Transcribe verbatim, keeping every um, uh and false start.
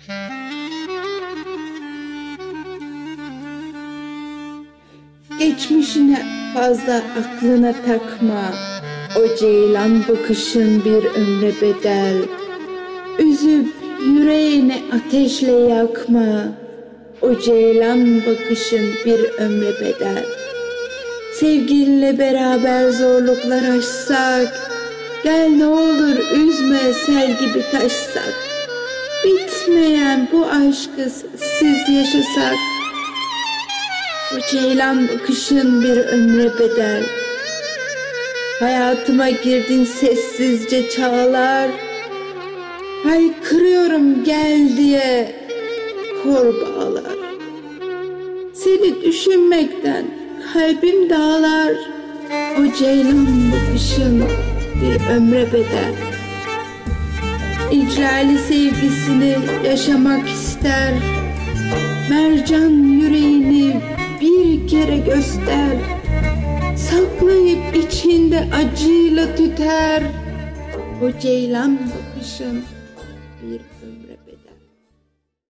Geçmişine fazla aklına takma, o ceylan bakışın bir ömre bedel. Üzüp yüreğini ateşle yakma, o ceylan bakışın bir ömre bedel. Sevgilinle beraber zorluklar aşsak, gel ne olur üzme sel gibi taşsak. Bitmeyen bu aşkı siz yaşasak, o ceylan bakışın bir ömre bedel. Hayatıma girdin sessizce çağlar, haykırıyorum gel diye kor bağlar. Seni düşünmekten kalbim dağlar, o ceylan bakışın bir ömre bedel. İcrali sevgisini yaşamak ister, mercan yüreğini bir kere göster. Saklayıp içinde acıyla tüter, o ceylan bakışın bir ömre bedel.